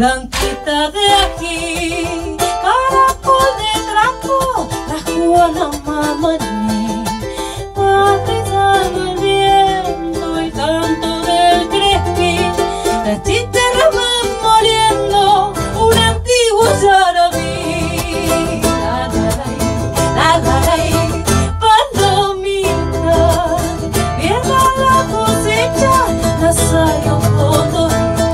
blanquita de aquí, caracol de trapo, la Juana Mamaní, va pisando el viento el canto del crespín, las chicharras van moliendo un antiguo yarabí. La la la, palomita, pierda la cosecha, la sayo fondo.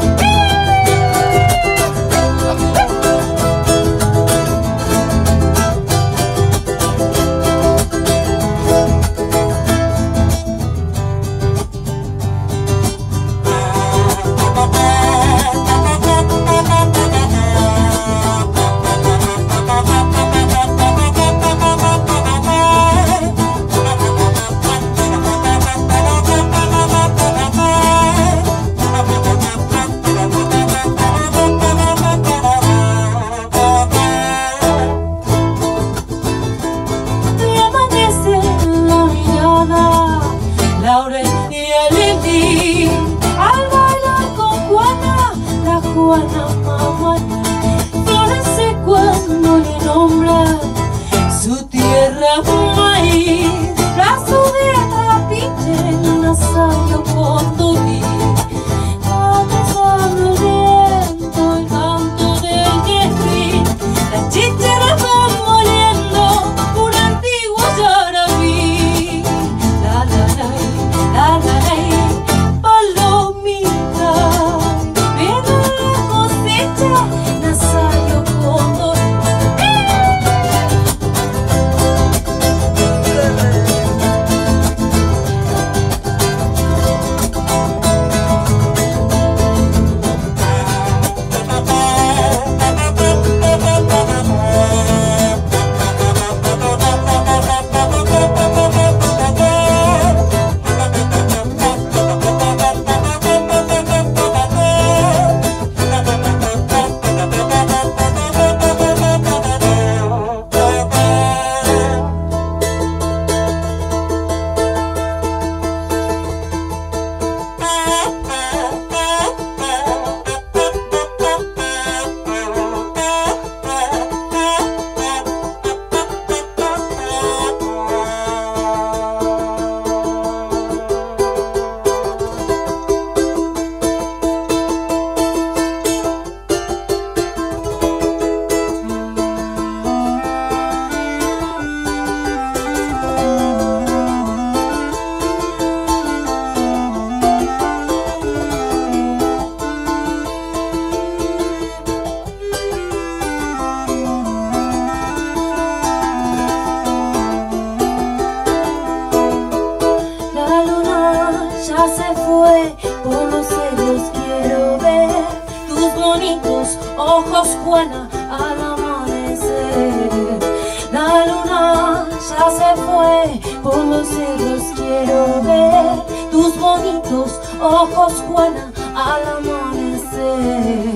Laurel y el Lili, al bailar con Juana, la Juana Mamaní, florece cuando le nombra su tierra maíz, brazo de trapiche en un asayo con Dulí, va pasando el viento el canto del quespín, las chicharras van moliendo un antiguo yarabí. La la la, la la la, palomita, viene la cosecha, nazario cóndor. Por los cerros quiero ver tus bonitos ojos, Juana, al amanecer. La luna ya se fue, por los cerros quiero ver tus bonitos ojos, Juana, al amanecer.